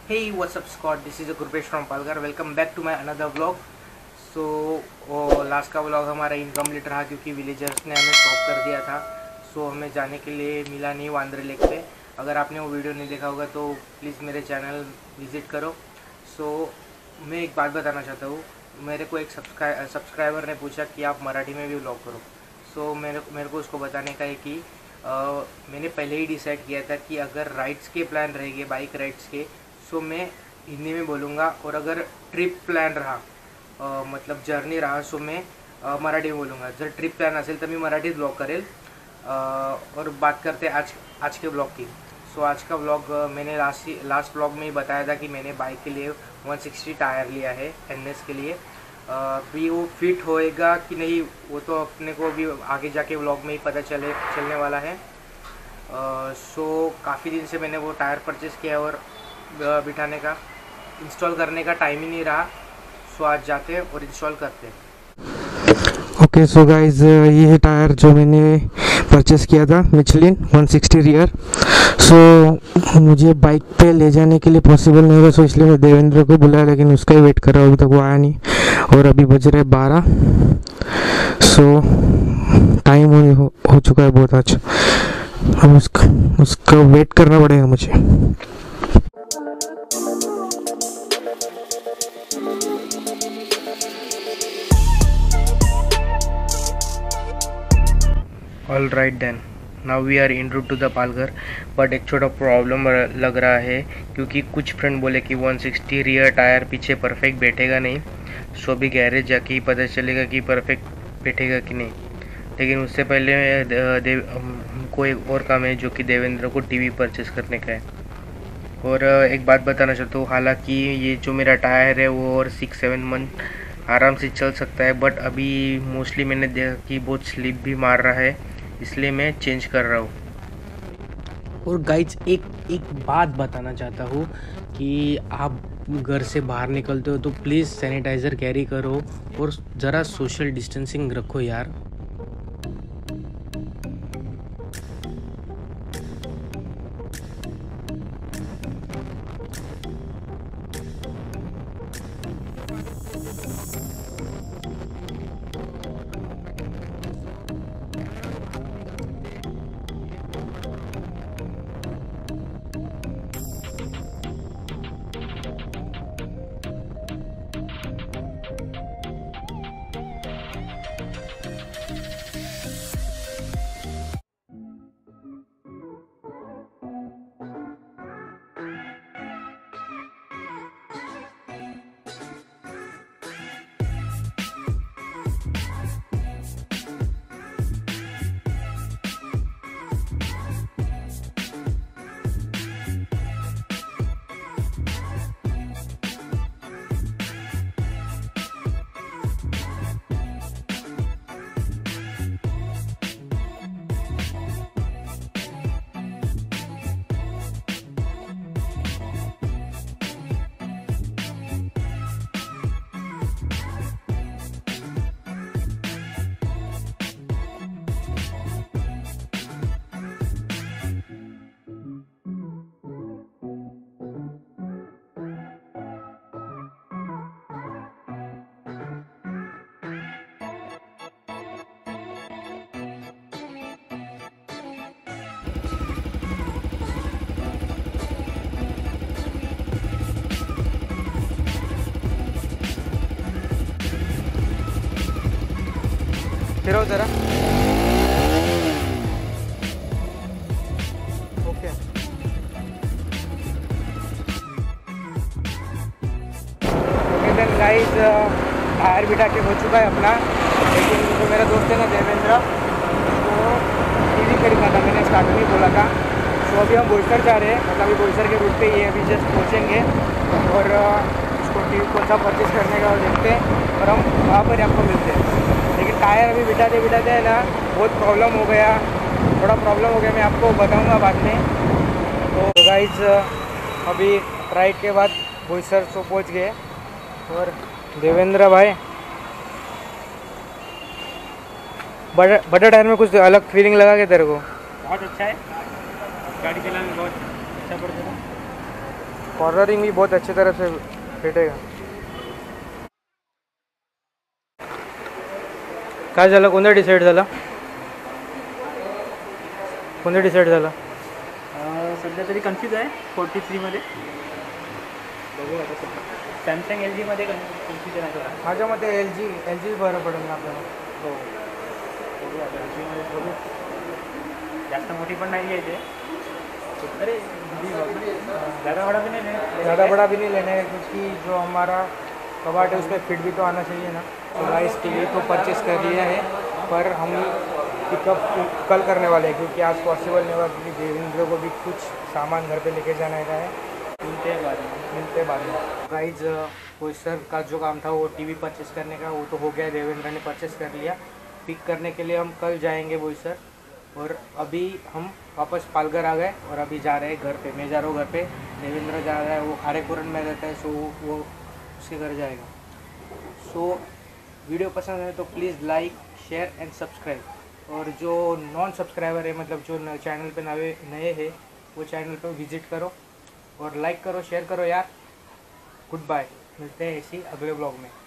Hey, what's up, Scott? This is Gurpesh from Palghar. Welcome back to my another vlog. So, last का vlog हमारा incomplete रहा क्योंकि villagers ने हमें stop कर दिया था. सो हमें जाने के लिए मिला नहीं वांद्रे लेक पे. अगर आपने वो वीडियो नहीं देखा होगा तो प्लीज़ मेरे चैनल विज़िट करो. सो मैं एक बात बताना चाहता हूँ. मेरे को एक सब्सक्राइबर ने पूछा कि आप मराठी में भी व्लॉग करो. सो मेरे को उसको बताने का है कि मैंने पहले ही डिसाइड किया था कि अगर राइड्स के प्लान रहेंगे बाइक राइड्स के सो मैं हिंदी में बोलूँगा, और अगर ट्रिप प्लॅन रहा मतलब जर्नी रहा सो मैं मराठी में बोलूँगा. जर ट्रिप प्लॅन असेल तर मी मराठीत ब्लॉग करेल. और बात करते आज के ब्लॉग की. सो आज का ब्लॉग मैंने लास्ट ब्लॉग में ही बताया था कि मैंने बाइक के लिए 160 टायर लिया है NS के लिए. भी वो फिट होएगा कि नहीं वो तो अपने को भी आगे जाके ब्लॉग में ही पता चलने वाला है. सो काफ़ी दिन से मैंने वो टायर परचेज़ किया और बिठाने का इंस्टॉल करने का टाइम ही नहीं रहा. सो आज जाते हैं और इंस्टॉल करते हैं. ओके सो गाइज ये है टायर जो मैंने परचेस किया था मिचलिन 160 रियर. सो मुझे बाइक पे ले जाने के लिए पॉसिबल नहीं होगा, सो इसलिए मैं देवेंद्र को बुलाया, लेकिन उसका ही वेट कर रहा हूँ, अभी तक वो आया नहीं. और अभी बज रहे 12. सो टाइम हो चुका है बहुत आज. अब उसका वेट करना पड़ेगा मुझे. All right then, now we are in route to the Palghar. But एक छोटा प्रॉब्लम लग रहा है क्योंकि कुछ फ्रेंड बोले कि 160 रियर टायर पीछे परफेक्ट बैठेगा नहीं. सो अभी गैरेज जाके ही पता चलेगा कि परफेक्ट बैठेगा कि नहीं. लेकिन उससे पहले हमको एक और काम है जो कि देवेंद्र को टीवी परचेस करने का है. और एक बात बताना चाहता हूँ, हालांकि ये जो मेरा टायर है वो और 6-7 मंथ आराम से चल सकता है, बट अभी मोस्टली मैंने देखा कि बहुत स्लिप भी मार रहा है, इसलिए मैं चेंज कर रहा हूँ. और गाइज एक बात बताना चाहता हूँ कि आप घर से बाहर निकलते हो तो प्लीज़ सैनिटाइज़र कैरी करो और ज़रा सोशल डिस्टेंसिंग रखो यार. फिरव जरा. ओके देन गाइस, टायर बिठा के हो चुका है अपना. लेकिन जो मेरा दोस्त है ना देवेंद्र, वो टीवी खरीदना था, मैंने स्टार्टिंग में बोला था. तो अभी हम बोईसर जा रहे हैं, मतलब अभी बोईसर के रूट पे ही है, अभी जस्ट पहुँचेंगे और उसको टीवी कौन सा परचेज करने का देखते हैं और हम वहाँ पर आपको मिलते हैं. लेकिन टायर अभी बिठाते है ना बहुत प्रॉब्लम हो गया, थोड़ा प्रॉब्लम हो गया, मैं आपको बताऊंगा बाद में. तो गाइस अभी राइड के बाद बोईसर तो पहुंच गए. और देवेंद्र भाई बड़ा टायर में कुछ अलग फीलिंग लगा के तेरे को? बहुत अच्छा है, गाड़ी चलाने में बहुत अच्छा पड़ता है. कॉर्नरिंग भी बहुत अच्छी तरह से भेटेगा. काय झालं, कोणतं डिसाईड झालं, कोणतं डिसाईड झालं? सध्या तरी कन्फ्यूज आहे 43मध्ये. बघू आता सध्या सॅमसंग एल जीमध्ये कन्फ्युजन आहे थोडा. माझ्या मते एल जी बरं पडेल ना आपल्याला. हो बघू आता एल जीमध्ये बघू. जास्त मोठी पण नाही घ्यायची. अरे ज़्यादा बड़ा भी नहीं लेना, ज़्यादा बड़ा भी नहीं लेना है क्योंकि जो हमारा कबाट है उस पर फिट भी तो आना चाहिए ना. तो गाइस टीवी तो परचेस कर लिया है, पर हम पिकअप कल करने वाले हैं क्योंकि आज पॉसिबल नहीं होगा क्योंकि देवेंद्र को भी कुछ सामान घर पे लेके जाना है. मिलते बाद में. गाइस सर का जो काम था वो टीवी परचेस करने का, वो तो हो गया, देवेंद्र ने परचेस कर लिया. पिक करने के लिए हम कल जाएंगे सर. और अभी हम वापस पालघर आ गए और अभी जा रहे हैं घर पे. मैं जा रहा हूँ घर पे, देवेंद्र जा रहा है, वो खारेपुरन में रहता है, सो वो उसके घर जाएगा. सो वीडियो पसंद है तो please like share and subscribe. और जो नॉन सब्सक्राइबर है, मतलब जो चैनल पे नए हैं, वो चैनल पे विज़िट करो और लाइक करो, शेयर करो यार. गुड बाय, मिलते हैं इसी अगले ब्लॉग में.